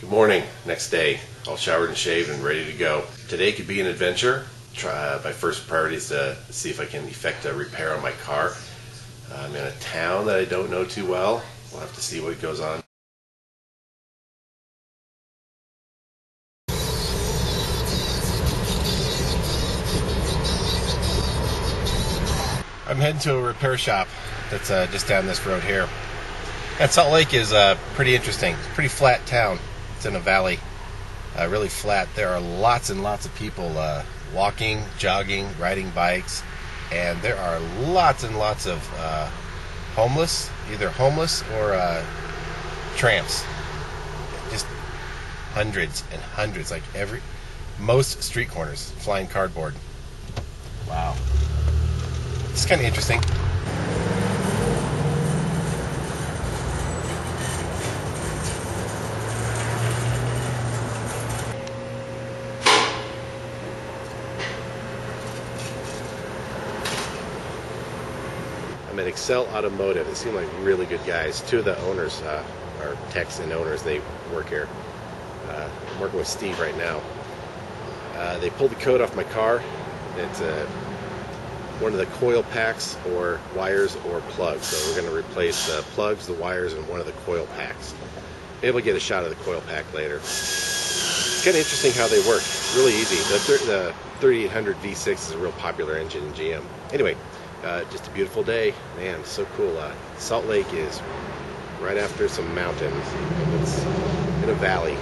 Good morning. Next day, all showered and shaved and ready to go. Today could be an adventure. My first priority is to see if I can effect a repair on my car. I'm in a town that I don't know too well. We'll have to see what goes on. I'm heading to a repair shop that's just down this road here. And Salt Lake is pretty interesting. It's a pretty flat town. It's in a valley, really flat. There are lots and lots of people walking, jogging, riding bikes, and there are lots and lots of homeless, either homeless or tramps. Just hundreds and hundreds, like most street corners, flying cardboard. Wow. It's kind of interesting. I'm at Excel Automotive. They seem like really good guys. Two of the owners are techs and owners. They work here. I'm working with Steve right now. They pulled the coat off my car. It's one of the coil packs or wires or plugs. So we're going to replace the plugs, the wires, and one of the coil packs. Maybe we'll get a shot of the coil pack later. It's kind of interesting how they work. Really easy. The 3800 V6 is a real popular engine in GM. Anyway, just a beautiful day. Man, so cool. Salt Lake is right after some mountains. It's in a valley.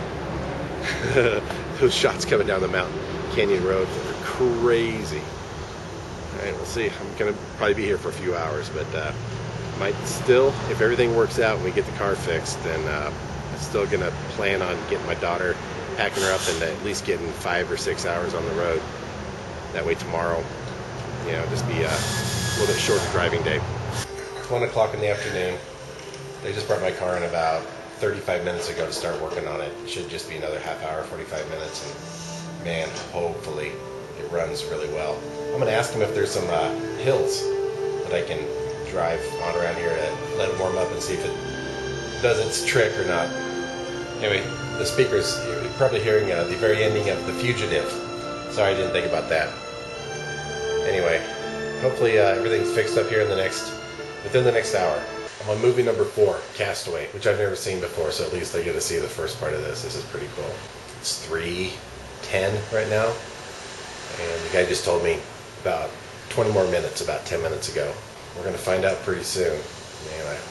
Those shots coming down the mountain canyon road are crazy. Alright, we'll see. I'm going to probably be here for a few hours, but might still, if everything works out and we get the car fixed, then I'm still going to plan on getting my daughter, packing her up, and at least getting 5 or 6 hours on the road. That way tomorrow, you know, just be a little bit shorter driving day. It's 1 o'clock in the afternoon. They just brought my car in about 35 minutes ago to start working on it. It should just be another half hour, 45 minutes, and man, hopefully it runs really well. I'm going to ask him if there's some hills that I can drive on around here to let it warm up and see if it does its trick or not. Anyway, the speakers, you're probably hearing the very ending of The Fugitive. Sorry I didn't think about that. Anyway, hopefully everything's fixed up here within the next hour. I'm on movie number 4, Castaway, which I've never seen before, so at least I get to see the first part of this. This is pretty cool. It's 3:10 right now, and the guy just told me about 20 more minutes, about 10 minutes ago. We're going to find out pretty soon. Man, I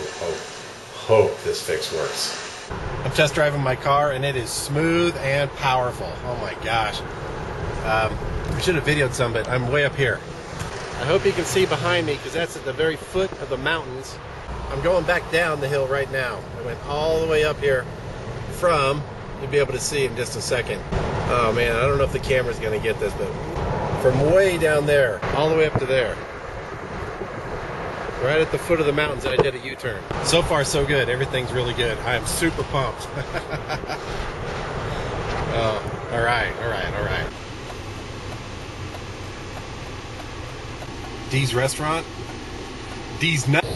hope this fix works. I'm test driving my car, and it is smooth and powerful. Oh my gosh. I should have videoed some, but I'm way up here. I hope you can see behind me, because that's at the very foot of the mountains. I'm going back down the hill right now. I went all the way up here from, you'll be able to see in just a second. Oh man, I don't know if the camera's going to get this, but from way down there, all the way up to there. Right at the foot of the mountains, I did a U-turn. So far, so good. Everything's really good. I am super pumped. Oh, all right. Dee's Restaurant. Dee's Nut.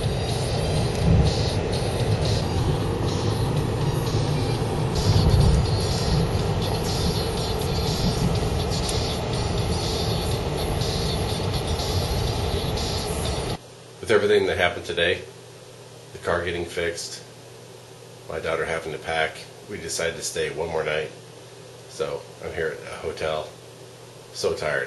With everything that happened today, the car getting fixed, my daughter having to pack, we decided to stay one more night. So I'm here at a hotel, so tired.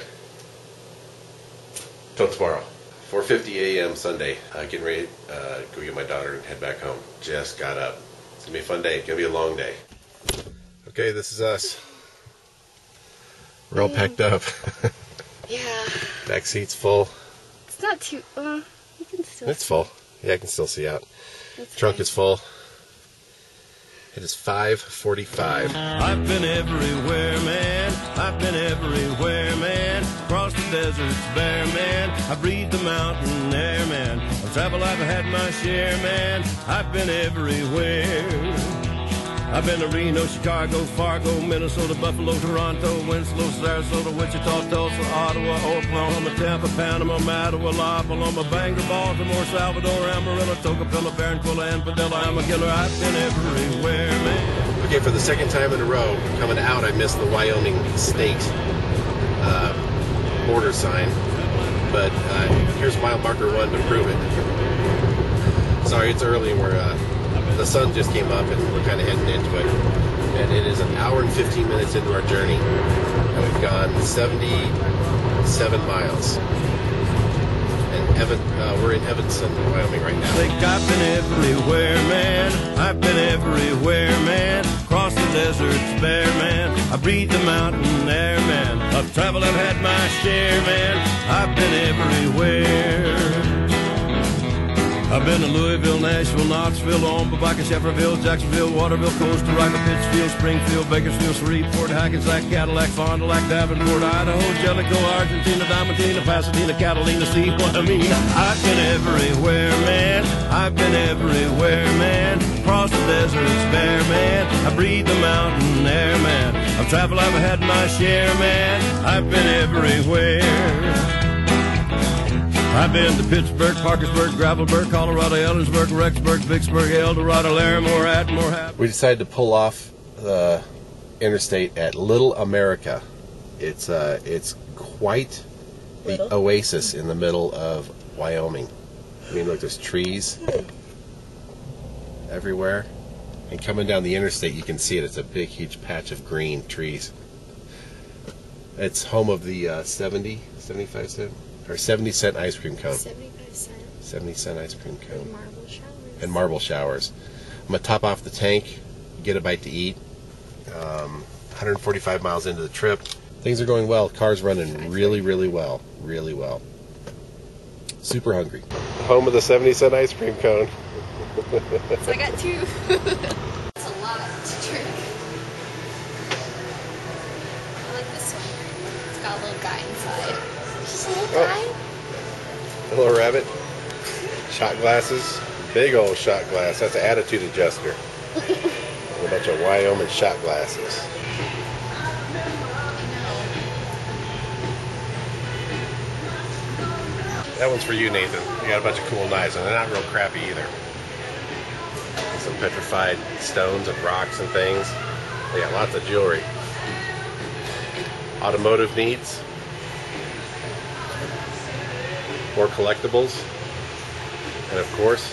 Till tomorrow. 4:50 a.m. Sunday. Getting ready to go get my daughter and head back home. Just got up. It's going to be a fun day. It's going to be a long day. Okay, this is us. We're all packed up. Yeah. Back seat's full. It's not too... you can still... It's full. Yeah, I can still see out. Trunk is full. It is 5:45. I've been everywhere, man. I've been everywhere, man. Across the deserts bare, man. I breathe the mountain air, man. Of travel I've had my share, man. I've been everywhere. I've been to Reno, Chicago, Fargo, Minnesota, Buffalo, Toronto, Winslow, Sarasota, Wichita, Tulsa, Ottawa, Oklahoma, Tampa, Panama, Mattawa, La Paloma, Bangor, Baltimore, Salvador, Amarillo, Tocopilla, Barranquilla, and Padilla, Amagailler. I've been everywhere, man. Okay, for the second time in a row, coming out, I missed the Wyoming state border sign. But here's mile marker 1 to prove it. Sorry, it's early and the sun just came up and we're kind of heading into it. And it is 1 hour and 15 minutes into our journey. And we've gone 77 miles. And we're in Evanston, Wyoming right now. Think I've been everywhere, man. I've been everywhere, man. Across the deserts bare, man. I breathe the mountain air, man. I've traveled, I've had my share, man. I've been everywhere. I've been to Louisville, Nashville, Knoxville, Omaha, Shefferville, Jacksonville, Waterville, Costa Rica, Pittsfield, Springfield, Bakersfield, Shreveport, Hackensack, Cadillac, Fond du Lac, Davenport, Idaho, Jellicoe, Argentina, Diamantina, Pasadena, Catalina, see what I mean? I've been everywhere, man. I've been everywhere, man. Across the deserts bare, man. I breathe the mountain air, man. I've traveled, I've had my share, man. I've been everywhere. I've been to Pittsburgh, Parkersburg, Gravelburg, Colorado, Ellensburg, Rexburg, Vicksburg, El Dorado, Larimore, Atmore. We decided to pull off the interstate at Little America. It's quite the oasis in the middle of Wyoming. I mean, look, there's trees everywhere. And coming down the interstate, you can see it. It's a big, huge patch of green trees. It's home of the 75 cent or 70-cent ice cream cone. 75 cents. 70-cent ice cream cone. And marble showers. And marble showers. I'm going to top off the tank, get a bite to eat. 145 miles into the trip. Things are going well. Car's running really, really well. Really well. Super hungry. Home of the 70-cent ice cream cone. So I got 2. It's a lot to drink. I like this one. It's got a little guy inside. Just a little guy. A little rabbit. Shot glasses. Big old shot glass. That's an attitude adjuster. A bunch of Wyoming shot glasses. That one's for you, Nathan. You got a bunch of cool knives, and they're not real crappy either. Some petrified stones and rocks and things. They got lots of jewelry. Automotive needs. More collectibles. And of course,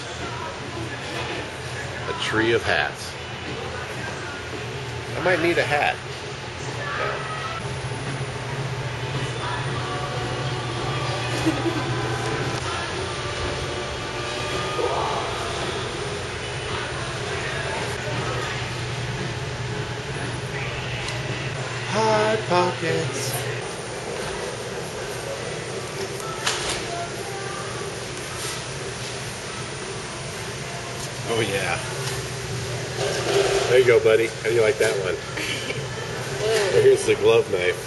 a tree of hats. I might need a hat. Hot pockets. Oh yeah. There you go, buddy. How do you like that one? Here's the glove knife.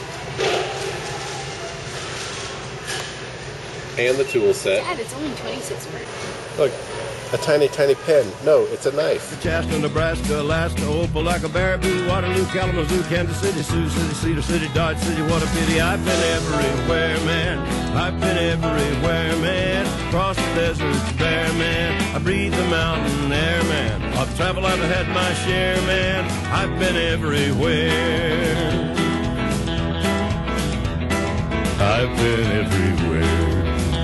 And the tool set. Dad, it's only 26 bucks. Look, a tiny, tiny pen. No, it's a knife. Shasta, Nebraska, Alaska, Opelika, Baraboo, Waterloo, Kalamazoo, Kansas City, Sioux City, Cedar City, Dodge City. What a pity. I've been everywhere, man. I've been everywhere, man. Across the deserts bare, man. I breathe the mountain air, man. I've traveled, I've had my share, man. I've been everywhere. I've been everywhere.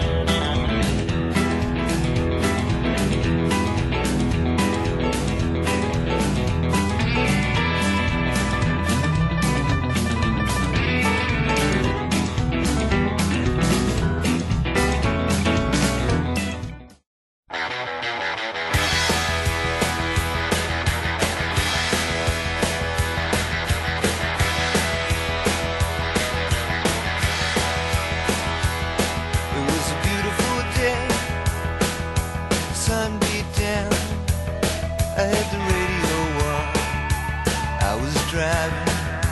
I had the radio on, I was driving.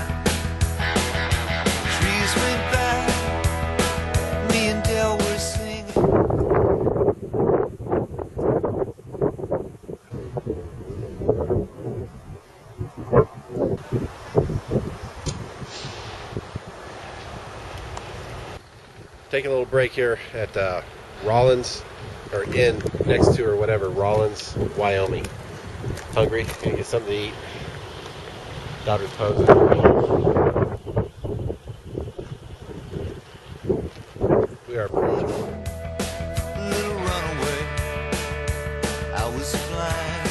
Trees went by, me and Dale were singing. taking a little break here at Rollins, or in next to or whatever, Rollins, Wyoming. Hungry? Gonna get something to eat. Daughter's posing. We are approaching. Little runaway, I was flying.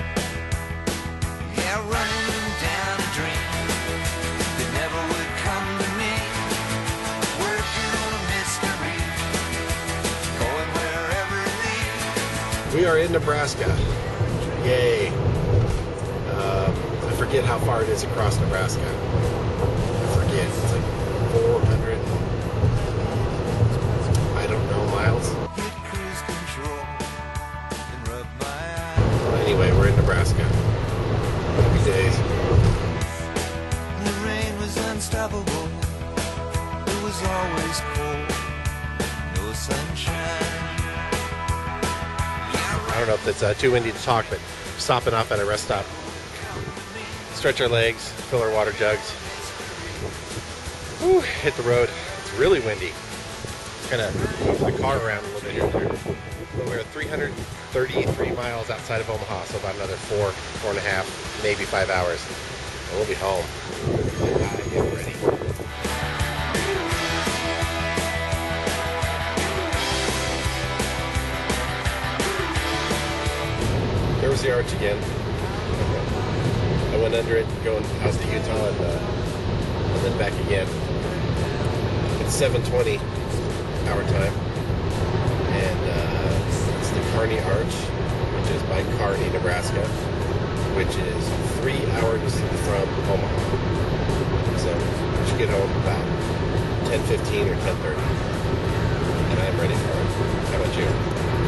Yeah, running down a dream that never would come to me. Working on a mystery, going wherever it leads. We are in Nebraska. Yay. I forget how far it is across Nebraska. I forget. It's like 400, I don't know, miles. Hit cruise control and rub my eyes. Well, anyway, we're in Nebraska. Happy days. The rain was unstoppable. It was always cold. No sunshine. I don't know if it's too windy to talk, but stopping off at a rest stop. Stretch our legs, fill our water jugs. Whew, hit the road. It's really windy. Kind of move the car around a little bit here. We're 333 miles outside of Omaha, so about another 4.5, maybe 5 hours. And we'll be home. Get ready. There was the arch again. I went under it, going out to Utah, and then back again. It's 7:20 our time, and it's the Kearney Arch, which is by Kearney, Nebraska, which is 3 hours from Omaha. So we should get home about 10:15 or 10:30, and I'm ready for it. How about you?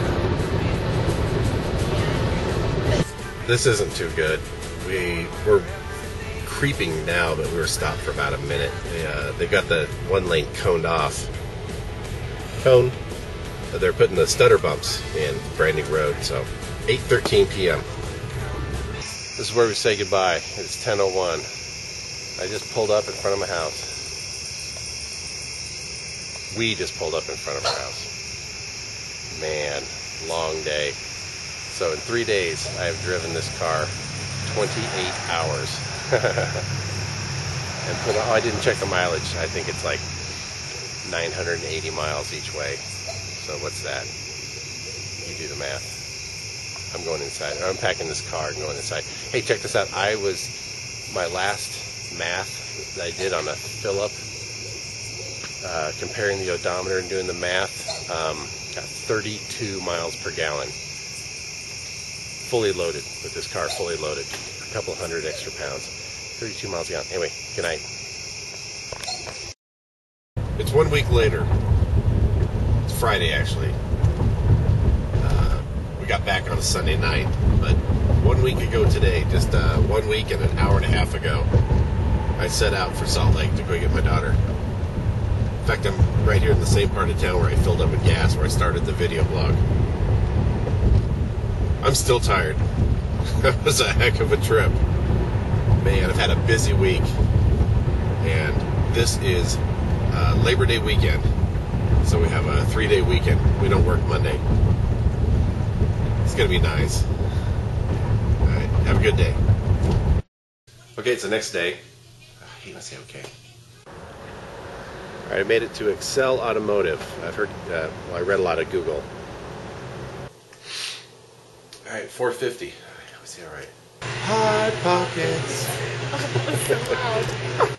This isn't too good. We're creeping now, but we were stopped for about a minute. They've got the one lane coned off. They're putting the stutter bumps in brand new road. So 8:13 p.m. This is where we say goodbye. It's 10:01. I just pulled up in front of my house. We just pulled up in front of our house. Man, long day. So in 3 days, I have driven this car 28 hours. And I didn't check the mileage. I think it's like 980 miles each way. So what's that? You do the math. I'm going inside. I'm packing this car and going inside. Hey, check this out. My last math that I did on a fill-up, comparing the odometer and doing the math, got 32 miles per gallon. Fully loaded with this car, fully loaded. A couple hundred extra pounds. 32 miles a gallon. Anyway, good night. It's 1 week later. It's Friday, actually. We got back on a Sunday night, but 1 week ago today, just 1 week and an hour and a half ago, I set out for Salt Lake to go get my daughter. In fact, I'm right here in the same part of town where I filled up with gas, where I started the video blog. I'm still tired. That was a heck of a trip. Man, I've had a busy week. And this is Labor Day weekend. So we have a 3-day weekend. We don't work Monday. It's going to be nice. All right, have a good day. Okay, it's the next day. He must say okay. All right, I made it to Excel Automotive. I've heard, I read a lot of Google. All right, 450. Let's see, all right. Hot pockets. Oh, that was so loud.